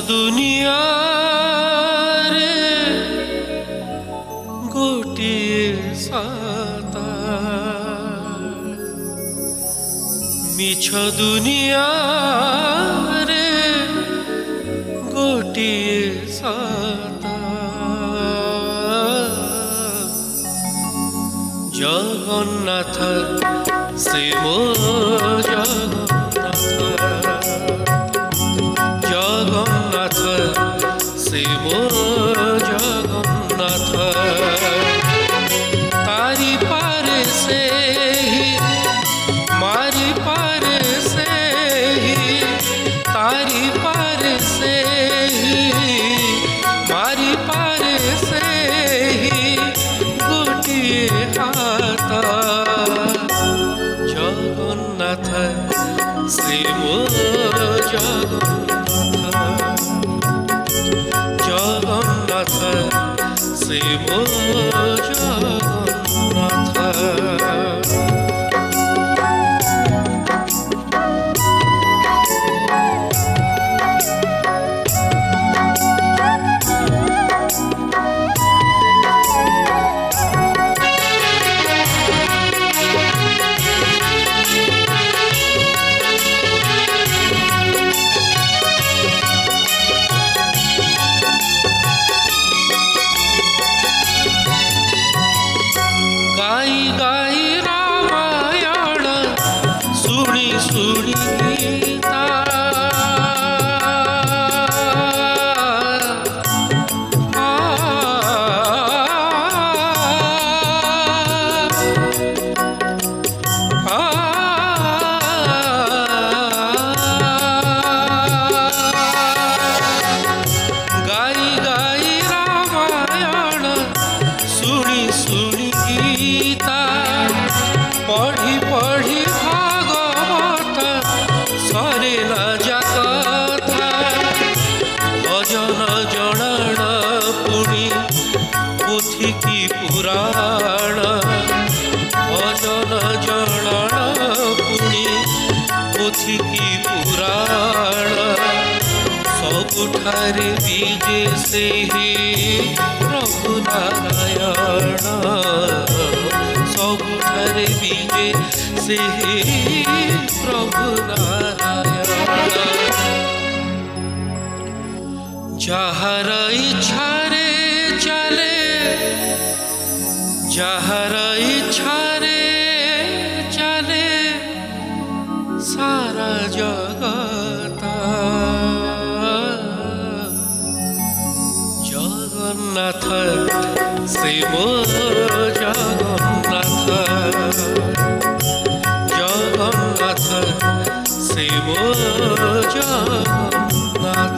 दुनिया रे गोटिए साता मिछ दुनिया रे गोटिए साता जगन्नाथ से मो जगन्नाथ से मो जगन्नाथ तारी पारे से ही मारी पारे से ही तारी पारे से ही मारी पारे से ही गोटिए हाथ जगन्नाथ से मो जगन्नाथ से मो जगन्नाथ गाई गाई रामायण सुनी सुनी गीता गाई गाई रामायण सुनी सुनी गीता पढ़ी पढ़ी भागवत सरे न जा कथा भजन जनाण पुणी पोथी की पुराण भजन जनाण पुणी पोथी की पुराण सबुठारे बीजे से ही प्रभु नारायण सबुठारे बीजे से ही प्रभु नारायण जहार इच्छा रे चले जहार इच्छा रे चले सारा जगत जगन्नाथ से मो जगन्नाथ जगन्नाथ से मो जगन्नाथ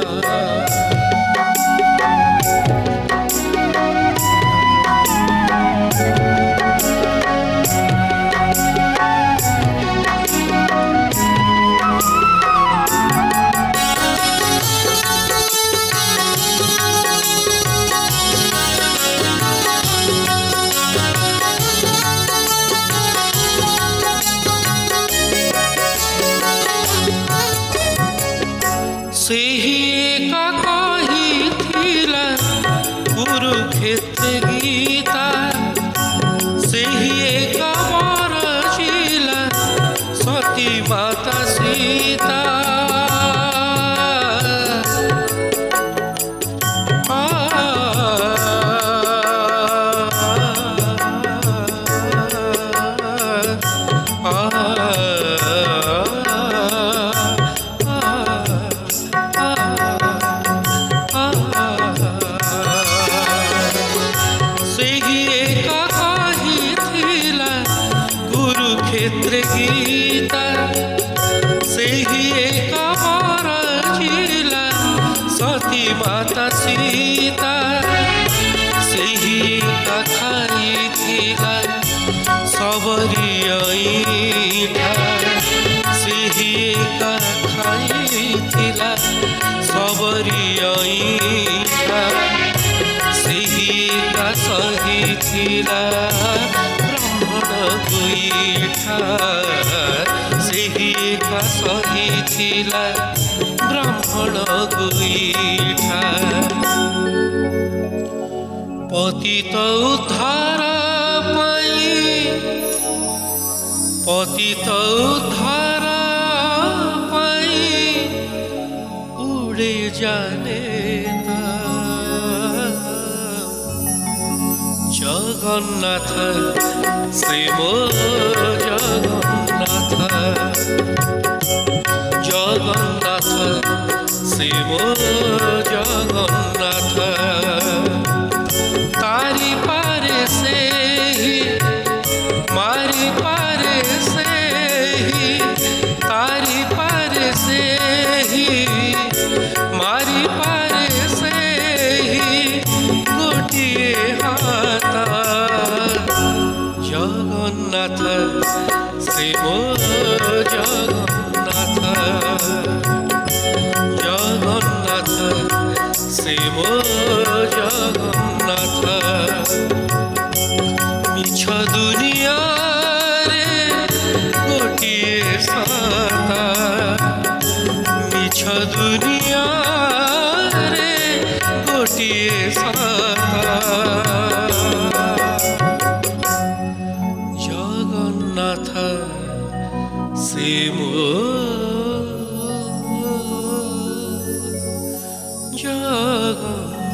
से ही एका कही थिला कुरुक्षेत्र गीता से ही एका बरजिला सती माता सीता कुरुक्षेत्र गीता से ही एक बरजिला सती माता सीता से ही खाई थिला सबरी ऐठा से ही खाई थिला सबरी ऐठा से ही सही थिला गोईठा से ही का सही थिला ब्राह्मण गोईठा पतित उद्धार पतित उद्धार उड़े जाने जगन्नाथ श्री मो जगन्नाथ जगन्नाथ श्री मो जगन्नाथ तारी पारे से ही मारी पारे से ही तारी पारे से ही मारी पारे से ही गोटिए हाथा जगन्नाथ श्री मो जगन्नाथ जगन्नाथ श्री मो जगन्नाथ मिछ दुनिया रे गोटिए साता मिछ दुनिया रे गोटिए साता जगन्नाथ श्री मो जगन्नाथ।